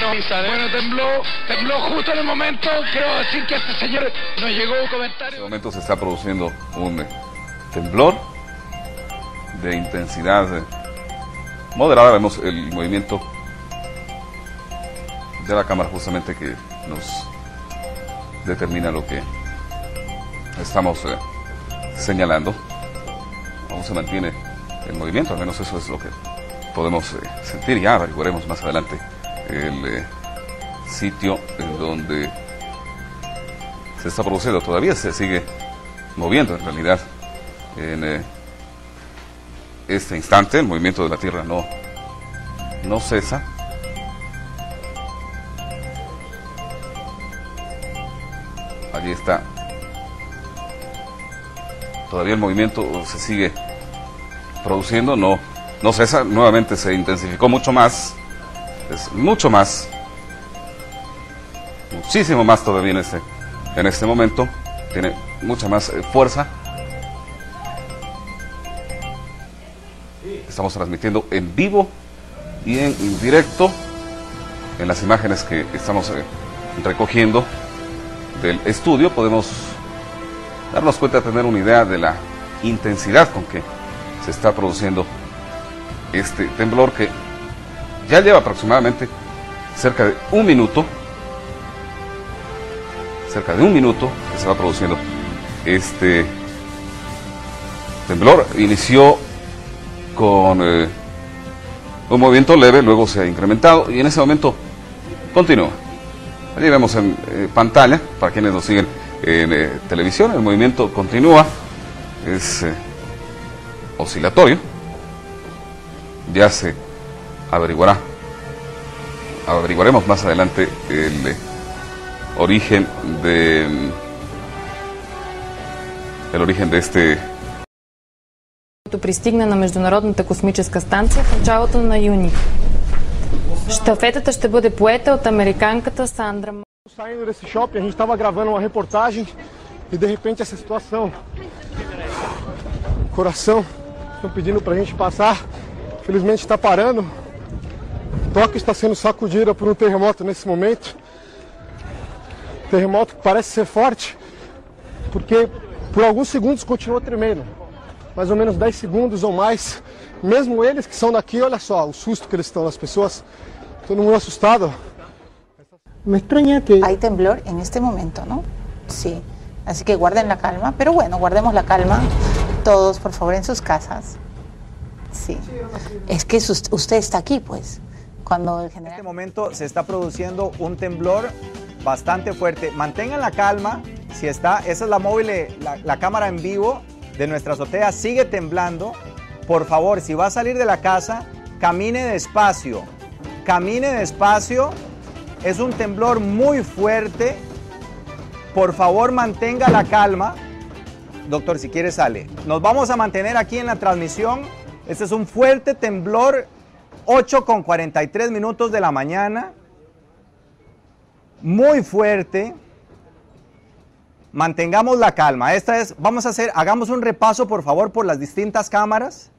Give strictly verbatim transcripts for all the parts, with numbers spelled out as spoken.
bueno, tembló, tembló justo en el momento, quiero decir que este señor nos llegó un comentario. En este momento se está produciendo un temblor de intensidad moderada, vemos el movimiento de la cámara justamente que nos determina lo que estamos eh, señalando. Aún se mantiene el movimiento, al menos eso es lo que podemos eh, sentir. Ya averiguaremos más adelante el eh, sitio en donde se está produciendo. Todavía se sigue moviendo en realidad en eh, este instante. El movimiento de la Tierra no, no cesa. Allí está. Todavía el movimiento se sigue produciendo, no, no cesa, nuevamente se intensificó mucho más, es mucho más, muchísimo más todavía en este, en este momento, tiene mucha más eh, fuerza. Estamos transmitiendo en vivo y en directo en las imágenes que estamos eh, recogiendo del estudio. Podemos darnos cuenta, de tener una idea de la intensidad con que se está produciendo este temblor, que ya lleva aproximadamente cerca de un minuto, cerca de un minuto que se va produciendo este temblor. Inició con eh, un movimiento leve, luego se ha incrementado y en ese momento continúa. Allí vemos en eh, pantalla, para quienes nos siguen en eh, televisión, el movimiento continúa, es eh, oscilatorio. Ya se averiguará, averiguaremos más adelante el eh, origen de el origen de este. Пристигна на Международната космическа станция в началото на юни. Щафетата ще бъде поета от американката Сандра. Saindo desse shopping, a gente estava gravando uma reportagem e de repente essa situação, coração, estão pedindo pra gente passar, felizmente está parando. Tóquio está sendo sacudida por um terremoto nesse momento, terremoto que parece ser forte, porque por alguns segundos continuou tremendo, mais ou menos dez segundos ou mais, mesmo eles que são daqui, olha só o susto que eles estão, as pessoas, todo mundo assustado. Me extraña que... Hay temblor en este momento, ¿no? Sí. Así que guarden la calma. Pero bueno, guardemos la calma. Todos, por favor, en sus casas. Sí. Es que usted está aquí, pues. Cuando el general... En este momento se está produciendo un temblor bastante fuerte. Mantengan la calma. Si está... Esa es la móvil, la, la cámara en vivo de nuestra azotea. Sigue temblando. Por favor, si va a salir de la casa, camine despacio. Camine despacio. Es un temblor muy fuerte. Por favor, mantenga la calma. Doctor, si quiere sale. Nos vamos a mantener aquí en la transmisión. Este es un fuerte temblor. ocho con cuarenta y tres minutos de la mañana. Muy fuerte. Mantengamos la calma. Esta es, vamos a hacer, hagamos un repaso, por favor, por las distintas cámaras.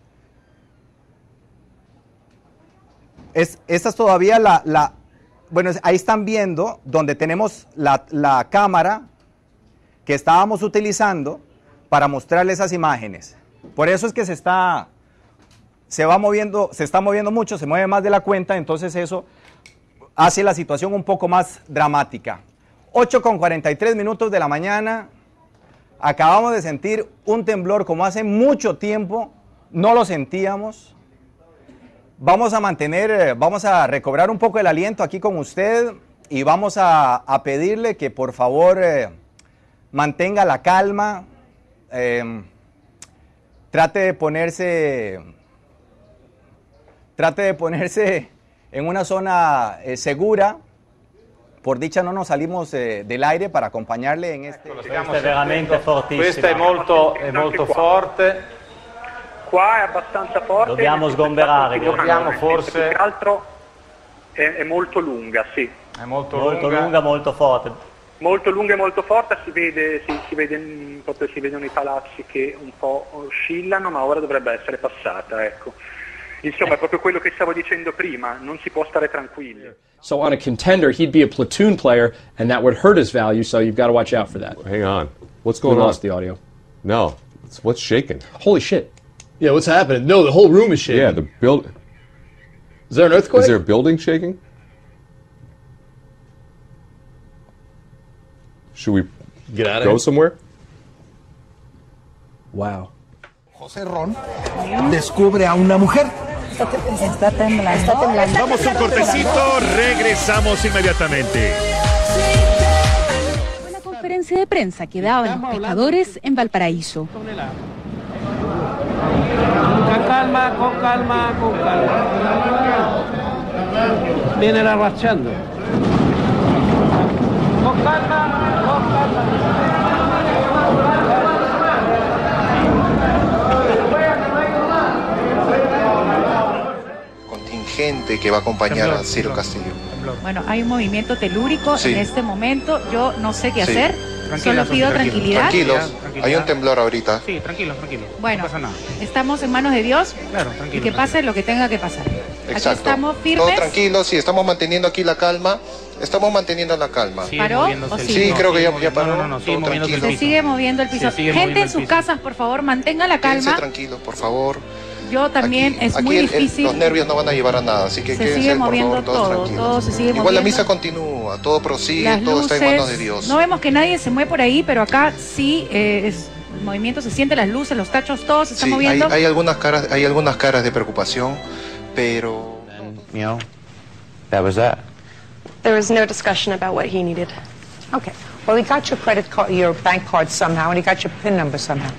Es, esta es todavía la... la Bueno, ahí están viendo donde tenemos la, la cámara que estábamos utilizando para mostrarles esas imágenes. Por eso es que se está, se va moviendo, se está moviendo mucho, se mueve más de la cuenta, entonces eso hace la situación un poco más dramática. ocho con cuarenta y tres minutos de la mañana, acabamos de sentir un temblor como hace mucho tiempo, no lo sentíamos. Vamos a mantener, vamos a recobrar un poco el aliento aquí con usted y vamos a, a pedirle que por favor eh, mantenga la calma, eh, trate de ponerse, trate de ponerse en una zona eh, segura. Por dicha no nos salimos eh, del aire para acompañarle en este... Questa è veramente fortissima. Questa è molto, è molto forte. Qua è abbastanza forte. Dobbiamo sgomberare, dobbiamo forse... Più che altro è, è molto lunga, sì. È molto, molto lunga. lunga, molto forte. Molto lunga e molto forte, si vede, si, si, vede, proprio si vedono i palazzi che un po' oscillano, ma ora dovrebbe essere passata, ecco. Insomma, è proprio quello che stavo dicendo prima, non si può stare tranquilli. So on a contender, he'd be a platoon player, and that would hurt his value, so you've got to watch out for that. Hang on. What's going we on? lost the audio. No. It's, what's shaking? Holy shit. Yeah, what's happening? No, the whole room is shaking. Yeah, the build... Is there an earthquake? Is there a building shaking? Should we Get out of go here. somewhere? Wow. José Ron descubre a una mujer. Está temblando. Está temblando. Vamos a un cortecito, regresamos inmediatamente. Una conferencia de prensa que daban los pescadores en Valparaíso. Con calma, con calma, con calma. Vienen arrastrando. Con calma, con calma. Contingente que va a acompañar a Ciro Castillo. Bueno, hay un movimiento telúrico Sí. en este momento. Yo no sé qué Sí. hacer. Solo pido tranquilidad. Tranquilos, hay un temblor ahorita. Sí, tranquilos, tranquilos. Bueno, no pasa nada. estamos en manos de Dios Claro, y tranquilo. que pase lo que tenga que pasar. Aquí Exacto. estamos Todos firmes. tranquilos, sí, estamos manteniendo aquí la calma. Estamos manteniendo la calma. ¿Paró o Sí, sigue? creo que ya, ya paró. No, no, no, sigue Todo moviéndose tranquilo. Se sigue moviendo el piso. Se sigue Gente moviendo en el sus piso. casas, por favor, mantenga la Quédense calma. tranquilos, por favor. Yo también, es Aquí muy el- el- difícil. los nervios no van a llevar a nada, así que Se quédense, sigue por moviendo favor, todos todo, tranquilos. todo se sigue Igual moviendo. la misa continúa, todo prosigue, Las todo está en manos de luces, Dios. no vemos que nadie se mueve por ahí, pero acá sí eh, es, el movimiento se siente, las luces, los tachos, todo se está Sí, hay, moviendo. hay algunas caras, hay algunas caras de preocupación, pero You know, that was that. There was no discussion about what he needed. Okay. Well, he got your credit card, your bank card somehow, and he got your PIN number somehow.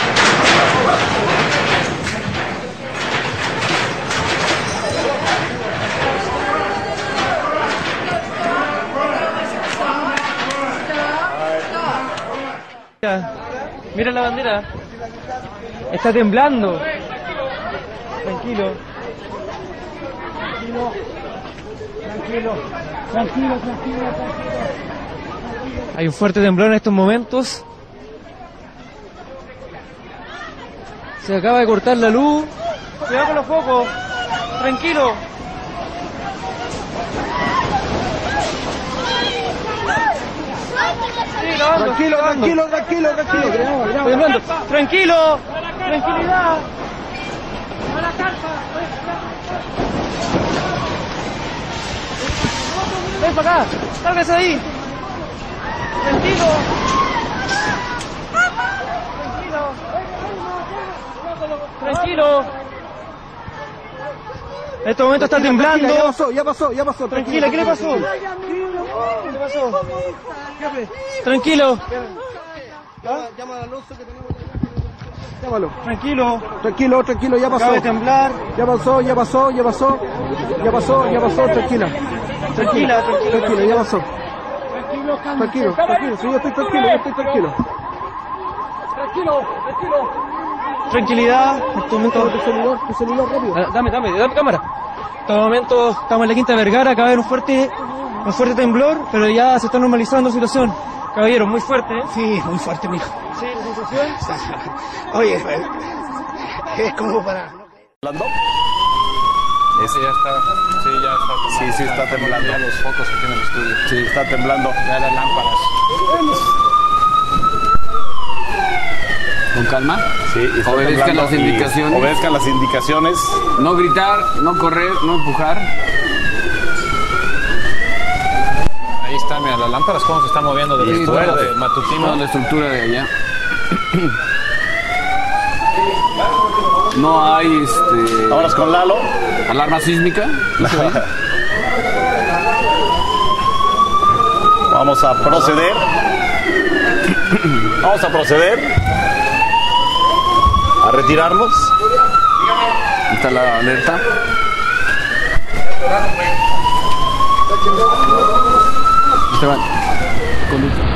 Mira la bandera. Está temblando. Tranquilo. Tranquilo. Tranquilo. Tranquilo, tranquilo, tranquilo. Hay un fuerte temblor en estos momentos. Se acaba de cortar la luz. Cuidado con los focos. Tranquilo. Sí, grabando, Tranquilo, grabando. tranquilo, tranquilo, tranquilo. Graba, graba. Estoy hablando. Tranquilo. Tranquilidad. Ven para acá. Sálvese ahí. Tranquilo. Tranquilo. Tranquilo. En este momento está temblando. Ya pasó, ya pasó, ya pasó. Tranquila, ¿qué le pasó? ¿Qué le pasó? Tranquilo. Llama al Alonso que tenemos. Llámalo. Tranquilo. Tranquilo, tranquilo, ya pasó. Acaba de temblar. Ya pasó, ya pasó, ya pasó. Ya pasó, ya pasó, tranquila. Tranquila, tranquila. Tranquilo, ya pasó. Tranquilo, tranquilo, sí, yo estoy tranquilo, yo estoy tranquilo. Tranquilo, tranquilo. Tranquilidad. En este momento. Tu celular, tu celular rápido. Ah, Dame, dame, dame cámara. En este momento estamos en la Quinta Vergara, acaba de haber un fuerte, un fuerte temblor, pero ya se está normalizando la situación. Caballero, muy fuerte, ¿eh? Sí, muy fuerte, mijo. Sí, la sensación. Oye, es como para... Ese ya está, sí, ya está. Sí, sí, está temblando. Ya los focos aquí en el estudio. Sí, está temblando. Ya las lámparas. Con calma. Sí, y está Obedezcan temblando las y indicaciones. Obedezcan las indicaciones. No gritar, no correr, no empujar. Ahí está, mira, las lámparas cómo se están moviendo del Sí, estudio toda- de matutino. toda la estructura de allá. No hay este. Vámonos con Lalo. Alarma sísmica. Vamos a proceder. Vamos a proceder a retirarnos. Está la alerta. Esteban, conduce.